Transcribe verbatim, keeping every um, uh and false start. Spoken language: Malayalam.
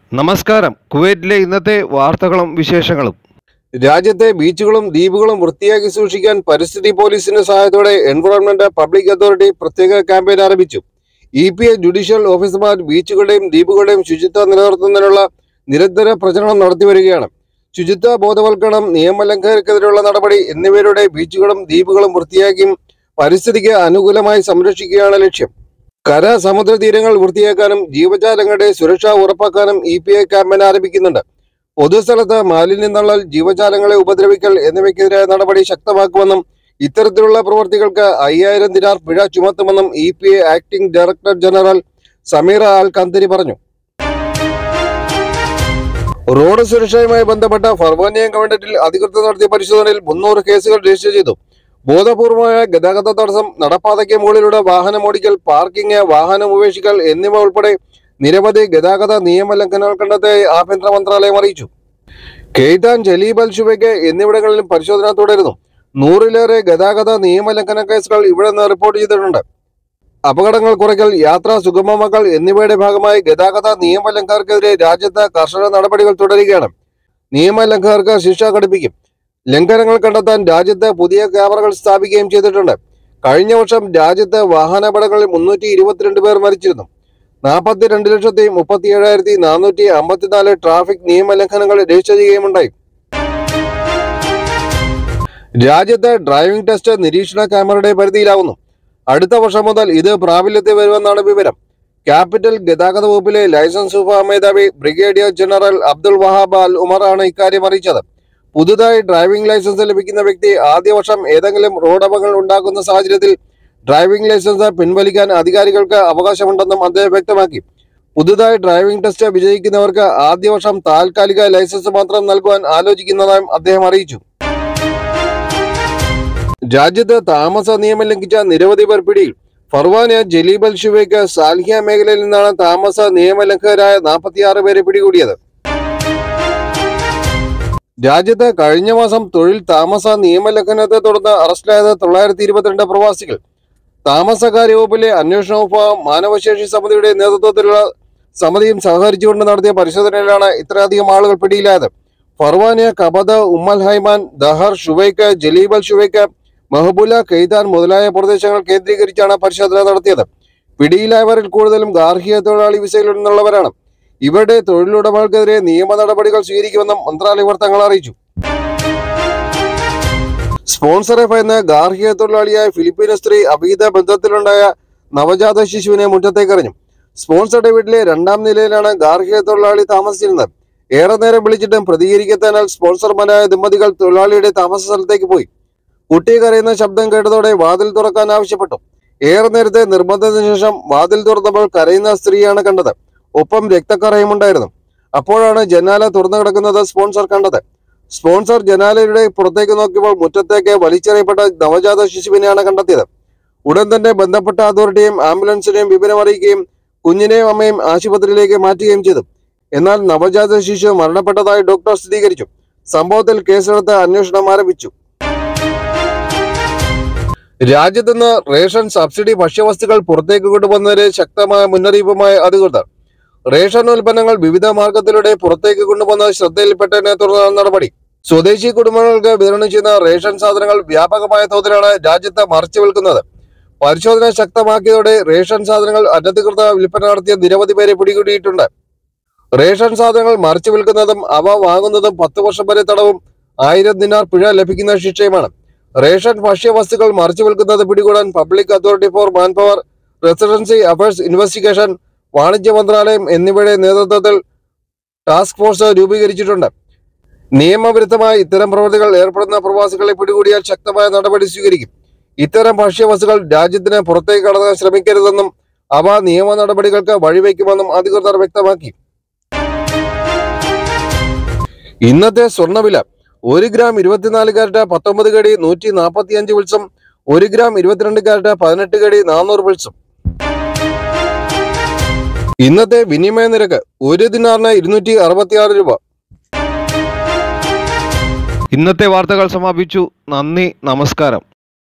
നമസ്കാരം. കുവൈറ്റിലെ ഇന്നത്തെ വാർത്തകളും വിശേഷങ്ങളും. രാജ്യത്തെ ബീച്ചുകളും ദ്വീപുകളും വൃത്തിയാക്കി സൂക്ഷിക്കാൻ പരിസ്ഥിതി പോലീസിന്റെ സഹായത്തോടെ എൻവയോൺമെന്റ് പബ്ലിക് അതോറിറ്റി പ്രത്യേക ക്യാമ്പയിൻ ആരംഭിച്ചു. ഇ പി എ ജുഡീഷ്യൽ ഓഫീസർമാർ ബീച്ചുകളുടെയും ദ്വീപുകളുടെയും ശുചിത്വം നിലനിർത്തുന്നതിനുള്ള നിരന്തര പ്രചരണം നടത്തിവരികയാണ്. ശുചിത്വ ബോധവൽക്കരണം, നിയമലംഘകർക്കെതിരെയുള്ള നടപടി എന്നിവയിലൂടെ ബീച്ചുകളും ദ്വീപുകളും വൃത്തിയാക്കിയും പരിസ്ഥിതിക്ക് അനുകൂലമായി സംരക്ഷിക്കുകയാണ് ലക്ഷ്യം. കര സമുദ്ര തീരങ്ങൾ വൃത്തിയാക്കാനും ജീവജാലങ്ങളുടെ സുരക്ഷ ഉറപ്പാക്കാനും ഇ പി എ ക്യാമ്പയിൻ ആരംഭിക്കുന്നുണ്ട്. പൊതുസ്ഥലത്ത് മാലിന്യം തള്ളൽ, ജീവജാലങ്ങളെ ഉപദ്രവിക്കൽ എന്നിവയ്ക്കെതിരായ നടപടി ശക്തമാക്കുമെന്നും ഇത്തരത്തിലുള്ള പ്രവൃത്തികൾക്ക് അയ്യായിരം ദിനാർ പിഴ ചുമത്തുമെന്നും E P A acting director general Sameera Al Kandari പറഞ്ഞു. റോഡ് സുരക്ഷയുമായി ബന്ധപ്പെട്ട ഫർവാനിയ ഗവൺമെന്റിൽ അധികൃതർ നടത്തിയ പരിശോധനയിൽ മുന്നൂറ് കേസുകൾ രജിസ്റ്റർ ചെയ്തു. ബോധപൂർവമായ ഗതാഗത തടസ്സം, നടപ്പാതയ്ക്ക് മുകളിലൂടെ വാഹനം ഓടിക്കൽ, പാർക്കിംഗ്, വാഹനം ഉപേക്ഷിക്കൽ എന്നിവ ഉൾപ്പെടെ നിരവധി ഗതാഗത നിയമലംഘനങ്ങൾ കണ്ടെത്തിയതായി ആഭ്യന്തര മന്ത്രാലയം അറിയിച്ചു. കെയ്താൻ, ജലീബ് അൽ ഷുവൈക്ക് എന്നിവിടങ്ങളിലും പരിശോധന തുടരുന്നു. നൂറിലേറെ ഗതാഗത നിയമലംഘന കേസുകൾ ഇവിടെ നിന്ന് റിപ്പോർട്ട് ചെയ്തിട്ടുണ്ട്. അപകടങ്ങൾ കുറയ്ക്കൽ, യാത്ര സുഗമമാക്കൽ എന്നിവയുടെ ഭാഗമായി ഗതാഗത നിയമലംഘകർക്കെതിരെ രാജ്യത്ത് കർശന നടപടികൾ തുടരുകയാണ്. നിയമലംഘകർക്ക് ശിക്ഷ കടുപ്പിക്കും. ലംഘനങ്ങൾ കണ്ടെത്താൻ രാജ്യത്ത് പുതിയ ക്യാമറകൾ സ്ഥാപിക്കുകയും ചെയ്തിട്ടുണ്ട്. കഴിഞ്ഞ വർഷം രാജ്യത്ത് വാഹനാപകടങ്ങളിൽ മുന്നൂറ്റി ഇരുപത്തിരണ്ട് പേർ മരിച്ചിരുന്നു. നാൽപ്പത്തി രണ്ട് ലക്ഷത്തി മുപ്പത്തി ഏഴായിരത്തി നാനൂറ്റി അമ്പത്തിനാല് ട്രാഫിക് നിയമലംഘനങ്ങൾ രജിസ്റ്റർ ചെയ്യുകയുണ്ടായി. രാജ്യത്ത് ഡ്രൈവിംഗ് ടെസ്റ്റ് നിരീക്ഷണ ക്യാമറയുടെ പരിധിയിലാവുന്നു. അടുത്ത വർഷം മുതൽ ഇത് പ്രാബല്യത്തിൽ വരുമെന്നാണ് വിവരം. ക്യാപിറ്റൽ ഗതാഗത വകുപ്പിലെ ലൈസൻസ് വിഭാഗ മേധാവി brigadier general Abdul Wahab Al Umar ആണ് ഇക്കാര്യം അറിയിച്ചത്. പുതുതായി ഡ്രൈവിംഗ് ലൈസൻസ് ലഭിക്കുന്ന വ്യക്തി ആദ്യ വർഷം ഏതെങ്കിലും റോഡ് അപകടങ്ങൾ ഉണ്ടാകുന്ന സാഹചര്യത്തിൽ ഡ്രൈവിംഗ് ലൈസൻസ് പിൻവലിക്കാൻ അധികാരികൾക്ക് അവകാശമുണ്ടെന്നും അദ്ദേഹം വ്യക്തമാക്കി. പുതുതായി ഡ്രൈവിംഗ് ടെസ്റ്റ് വിജയിക്കുന്നവർക്ക് ആദ്യ വർഷം താൽക്കാലിക ലൈസൻസ് മാത്രം നൽകുവാൻ ആലോചിക്കുന്നതായും അദ്ദേഹം അറിയിച്ചു. രാജ്യത്ത് താമസ നിയമം ലംഘിച്ച നിരവധി പേർ പിടിയിൽ. Farwaniya, Jleeb Al Shuwaikh, Salhiya മേഖലയിൽ നിന്നാണ് താമസ നിയമലംഘകരായ നാൽപ്പത്തിയാറ് പേരെ പിടികൂടിയത്. രാജ്യത്ത് കഴിഞ്ഞ മാസം തൊഴിൽ താമസ നിയമലംഘനത്തെ തുടർന്ന് അറസ്റ്റിലായത് തൊള്ളായിരത്തി ഇരുപത്തിരണ്ട് പ്രവാസികൾ. താമസകാര്യ വകുപ്പിലെ അന്വേഷണ വിഭാഗം മാനവശേഷി സമിതിയുടെ നേതൃത്വത്തിലുള്ള സമിതിയും സഹകരിച്ചുകൊണ്ട് നടത്തിയ പരിശോധനയിലാണ് ഇത്രയധികം ആളുകൾ പിടിയിലായത്. Farwaniya, Kabad, Umm al Hayman, Dhaher, Shuwaikh, Jleeb Al Shuwaikh, Mahboula, Khaitan മുതലായ പ്രദേശങ്ങൾ കേന്ദ്രീകരിച്ചാണ് പരിശോധന നടത്തിയത്. പിടിയിലായവരിൽ കൂടുതലും ഗാർഹിക തൊഴിലാളി വിസയിൽ നിന്നുള്ളവരാണ്. ഇവരുടെ തൊഴിലുടമകൾക്കെതിരെ നിയമ നടപടികൾ സ്വീകരിക്കുമെന്നും മന്ത്രാലയ വൃത്തങ്ങൾ അറിയിച്ചു. സ്പോൺസറെ ഭയന്ന് ഗാർഹിക തൊഴിലാളിയായ ഫിലിപ്പീന സ്ത്രീ അഭീത ബന്ധത്തിലുണ്ടായ നവജാത ശിശുവിനെ മുറ്റത്തേക്കെറിഞ്ഞു. സ്പോൺസറുടെ വീട്ടിലെ രണ്ടാം നിലയിലാണ് ഗാർഹിക തൊഴിലാളി താമസിച്ചിരുന്നത്. ഏറെ നേരം വിളിച്ചിട്ടും പ്രതികരിക്കാത്തതിനാൽ സ്പോൺസർമാരായ ദമ്പതികൾ തൊഴിലാളിയുടെ താമസ സ്ഥലത്തേക്ക് പോയി. കുട്ടി കരയുന്ന ശബ്ദം കേട്ടതോടെ വാതിൽ തുറക്കാൻ ആവശ്യപ്പെട്ടു. ഏറെ നേരത്തെ നിർബന്ധത്തിന് ശേഷം വാതിൽ തുറന്നപ്പോൾ കരയുന്ന സ്ത്രീയാണ് കണ്ടത്. ഒപ്പം രക്തക്കറയുമുണ്ടായിരുന്നു. അപ്പോഴാണ് ജനാല തുറന്നു കിടക്കുന്നത് സ്പോൺസർ കണ്ടത്. സ്പോൺസർ ജനാലയുടെ പുറത്തേക്ക് നോക്കിയപ്പോൾ മുറ്റത്തേക്ക് വലിച്ചെറിയപ്പെട്ട നവജാത ശിശുവിനെയാണ് കണ്ടെത്തിയത്. ഉടൻ തന്നെ ബന്ധപ്പെട്ട അതോറിറ്റിയെയും ആംബുലൻസിനെയും വിവരം അറിയിക്കുകയും കുഞ്ഞിനെയും അമ്മയും ആശുപത്രിയിലേക്ക് മാറ്റുകയും ചെയ്തു. എന്നാൽ നവജാത ശിശു മരണപ്പെട്ടതായി ഡോക്ടർ സ്ഥിരീകരിച്ചു. സംഭവത്തിൽ കേസെടുത്ത് അന്വേഷണം ആരംഭിച്ചു. രാജ്യത്തുനിന്ന് റേഷൻ, സബ്സിഡി ഭക്ഷ്യവസ്തുക്കൾ പുറത്തേക്ക് കൊണ്ടുപോകുന്നതിന് ശക്തമായ മുന്നറിയിപ്പുമായി അധികൃതർ. റേഷൻ ഉൽപ്പന്നങ്ങൾ വിവിധ മാർഗത്തിലൂടെ പുറത്തേക്ക് കൊണ്ടുപോകുന്നത് ശ്രദ്ധയിൽപ്പെട്ടതിനെ തുടർന്നാണ് നടപടി. സ്വദേശി കുടുംബങ്ങൾക്ക് വിതരണം ചെയ്യുന്ന റേഷൻ സാധനങ്ങൾ വ്യാപകമായ തോതിലാണ് രാജ്യത്ത് മറിച്ചു വിൽക്കുന്നത്. പരിശോധന ശക്തമാക്കിയതോടെ റേഷൻ സാധനങ്ങൾ അനധികൃത വിൽപ്പന നടത്തിയ നിരവധി പേരെ പിടികൂടിയിട്ടുണ്ട്. റേഷൻ സാധനങ്ങൾ മറിച്ചു വിൽക്കുന്നതും അവ വാങ്ങുന്നതും പത്ത് വർഷം വരെ തടവും ആയിരം ദിനാർ പിഴ ലഭിക്കുന്ന ശിക്ഷയുമാണ്. റേഷൻ ഭക്ഷ്യവസ്തുക്കൾ മറിച്ചു വിൽക്കുന്നത് പിടികൂടാൻ public authority for manpower, residency affairs investigation, വാണിജ്യ മന്ത്രാലയം എന്നിവയുടെ നേതൃത്വത്തിൽ ടാസ്ക് ഫോഴ്സ് രൂപീകരിച്ചിട്ടുണ്ട്. നിയമവിരുദ്ധമായി ഇത്തരം പ്രവൃത്തികൾ ഏർപ്പെടുന്ന പ്രവാസികളെ പിടികൂടിയാൽ ശക്തമായ നടപടി സ്വീകരിക്കും. ഇത്തരം ഭക്ഷ്യവസ്തുക്കൾ രാജ്യത്തിന് പുറത്തേക്ക് കടത്താൻ ശ്രമിക്കരുതെന്നും അവ നിയമ നടപടികൾക്ക് വഴിവെക്കുമെന്നും അധികൃതർ വ്യക്തമാക്കി. ഇന്നത്തെ സ്വർണ്ണവില: ഒരു ഗ്രാം ഇരുപത്തിനാല് കാരറ്റ് പത്തൊമ്പത് കടി നൂറ്റി നാൽപ്പത്തി അഞ്ച് പിൾസും, ഒരു ഗ്രാം ഇരുപത്തിരണ്ട് കാരറ്റ് പതിനെട്ട് കടി നാനൂറ് പിൾസും. ഇന്നത്തെ വിനിമയ നിരക്ക് ഒരു ദിനാറിന് ഇരുന്നൂറ്റി അറുപത്തി ആറ് രൂപ. ഇന്നത്തെ വാർത്തകൾ സമാപിച്ചു. നന്ദി, നമസ്കാരം.